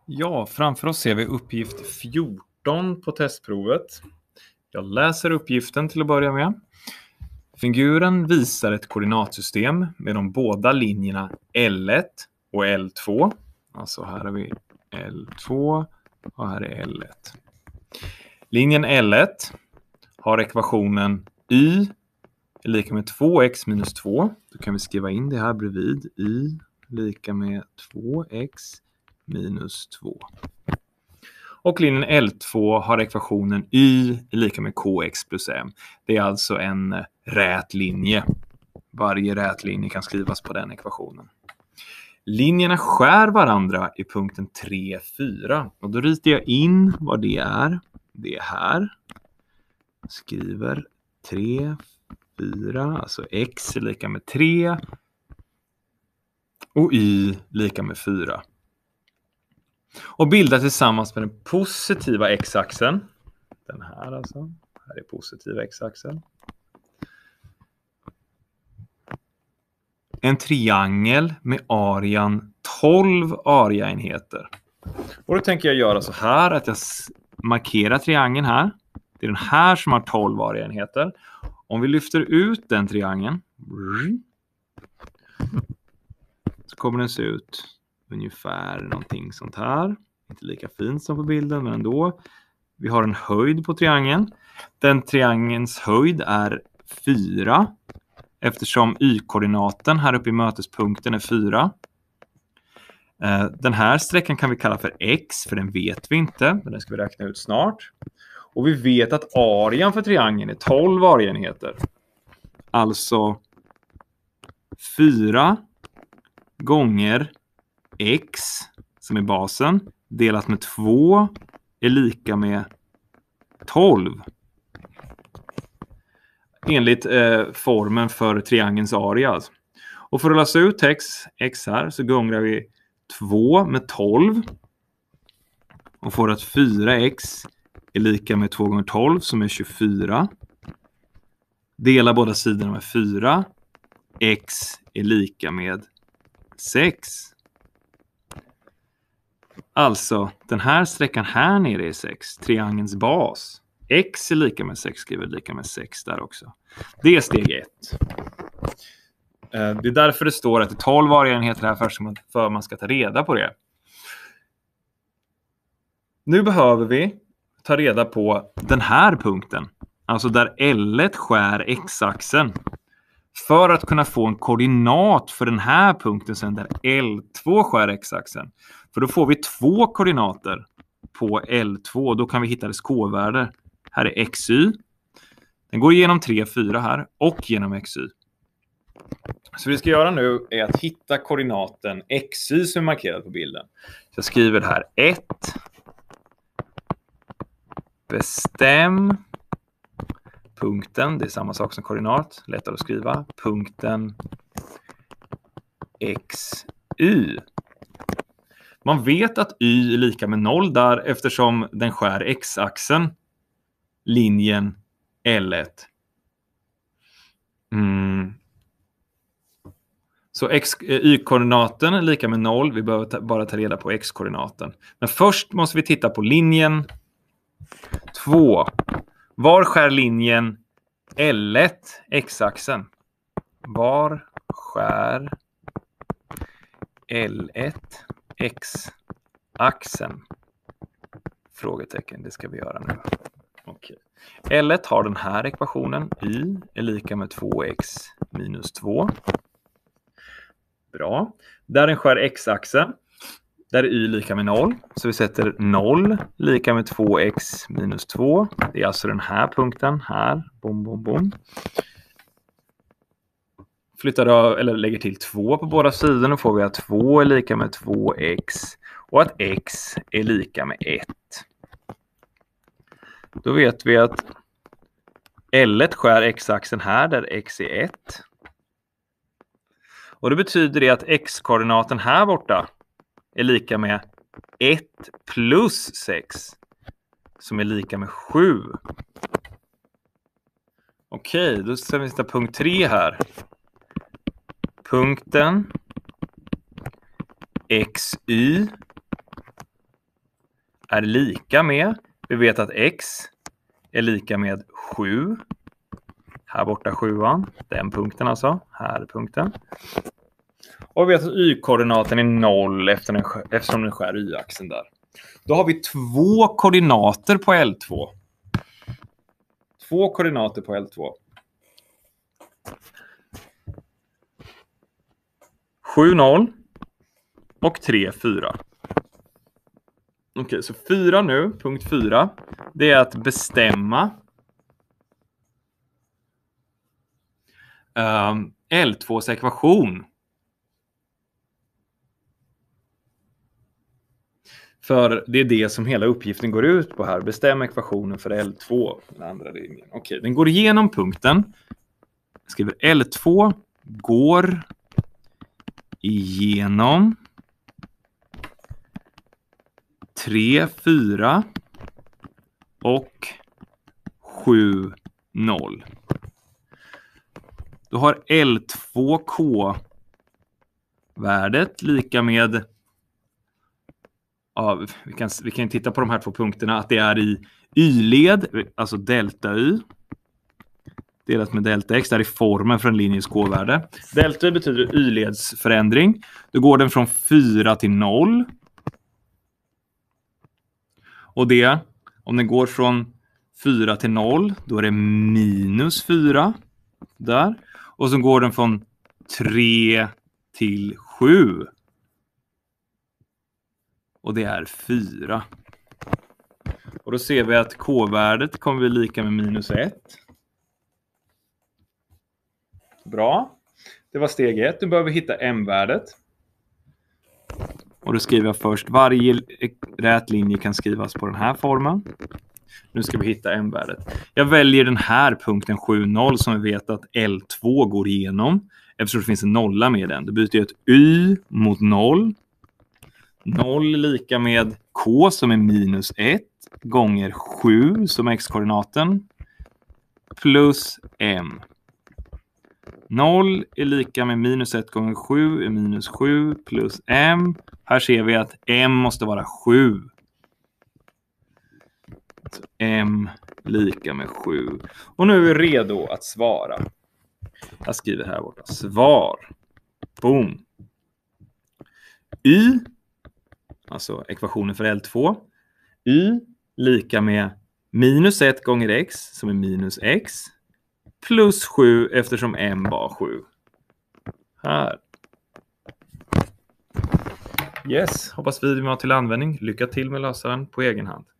Ja, framför oss ser vi uppgift 14 på testprovet. Jag läser uppgiften till att börja med. Figuren visar ett koordinatsystem med de båda linjerna L1 och L2. Alltså här har vi L2 och här är L1. Linjen L1 har ekvationen y är lika med 2x minus 2. Då kan vi skriva in det här bredvid. Y lika med 2x minus 2. Och linjen L2 har ekvationen y är lika med kx plus m. Det är alltså en rät linje. Varje rät linje kan skrivas på den ekvationen. Linjerna skär varandra i punkten 3, 4. Och då ritar jag in vad det är. Det är här. Skriver 3, 4. Alltså x är lika med 3. Och y lika med 4. Och bildar tillsammans med den positiva x-axeln. Den här alltså. Här är positiva x-axeln. En triangel med arean 12 areaenheter. Och då tänker jag göra så här att jag markerar triangeln här. Det är den här som har 12 areaenheter. Om vi lyfter ut den triangeln så kommer den se ut ungefär någonting sånt här. Inte lika fint som på bilden, men ändå. Vi har en höjd på triangeln. Den triangelns höjd är 4. Eftersom y-koordinaten här uppe i mötespunkten är 4. Den här sträckan kan vi kalla för x, för den vet vi inte. Men den ska vi räkna ut snart. Och vi vet att arean för triangeln är 12 areaenheter. Alltså 4 gånger x som är basen delat med 2 är lika med 12. Enligt formen för triangelns area. Och för att lösa ut x här så gångrar vi 2 med 12. Och får att 4x är lika med 2 gånger 12 som är 24. Delar båda sidorna med 4. X är lika med 6. Alltså den här sträckan här nere är 6. Triangelns bas. X är lika med 6 skriver lika med 6 där också. Det är steg 1. Det är därför det står att det är 12 areaenheter här för man ska ta reda på det. Nu behöver vi ta reda på den här punkten. Alltså där L1 skär x-axeln. För att kunna få en koordinat för den här punkten sen där L2 skär x-axeln. För då får vi 2 koordinater på L2. Då kan vi hitta dess k-värde. Här är xy. Den går igenom 3, 4 här och genom xy. Så det vi ska göra nu är att hitta koordinaten xy som är markerad på bilden. Så jag skriver här 1. Bestäm punkten, det är samma sak som koordinat, lättare att skriva. Punkten xy. Man vet att y är lika med 0 där eftersom den skär x-axeln. Linjen L1. Så y-koordinaten är lika med 0. Vi behöver bara ta reda på x-koordinaten. Men först måste vi titta på linjen 2. Var skär linjen L1 x-axeln? Var skär L1 x-axeln? Frågetecken, det ska vi göra nu. Okej. L1 har den här ekvationen. Y är lika med 2x minus 2. Bra. Där den skär x-axeln. Där är y lika med 0. Så vi sätter 0 lika med 2x minus 2. Det är alltså den här punkten. Här. Bom, bom, bom. Flyttar då, eller lägger till 2 på båda sidorna. Och får vi att 2 är lika med 2x. Och att x är lika med 1. Då vet vi att L1 skär x-axeln här där x är 1. Och det betyder det att x-koordinaten här borta är lika med 1 plus 6 som är lika med 7. Okej, då ska vi hitta punkt 3 här. Punkten xy är lika med, vi vet att x är lika med 7. Här borta 7an, den punkten alltså, här är punkten. Och vi vet att y-koordinaten är 0 eftersom den skär y-axeln där. Då har vi 2 koordinater på L2. 2 koordinater på L2. 7, 0 och 3, 4. Okej, så 4 nu, punkt 4, det är att bestämma L2s ekvation. För det är det som hela uppgiften går ut på här. Bestäm ekvationen för L2. Den andra linjen. Okej, den går igenom punkten. Jag skriver L2 går igenom 3, 4 och 7, 0. Då har L2K-värdet lika med, ja, vi kan titta på de här 2 punkterna, att det är i y-led, alltså delta y, delat med delta x, där är formen för en linjes k-värde. Delta y betyder y-ledsförändring. Då går den från 4 till 0. Och det, om den går från 4 till 0, då är det minus 4 där. Och så går den från 3 till 7. Och det är 4. Och då ser vi att k-värdet kommer bli lika med minus 1. Bra. Det var steg 1. Nu behöver vi hitta m-värdet. Och då skriver jag först, varje rät linje kan skrivas på den här formen. Nu ska vi hitta m-värdet. Jag väljer den här punkten 7, 0 som vi vet att L2 går igenom. Eftersom det finns en nolla med den. Då byter jag ett y mot 0. 0 är lika med k som är minus 1 gånger 7 som är x-koordinaten plus m. 0 är lika med minus 1 gånger 7 är minus 7 plus m. Här ser vi att m måste vara 7. Så m lika med 7. Och nu är vi redo att svara. Jag skriver här borta. Svar. Boom. Y, alltså ekvationen för L2. Y lika med minus 1 gånger x som är minus x. Plus 7 eftersom m var 7. Här. Yes, hoppas videon var till användning. Lycka till med lösaren på egen hand.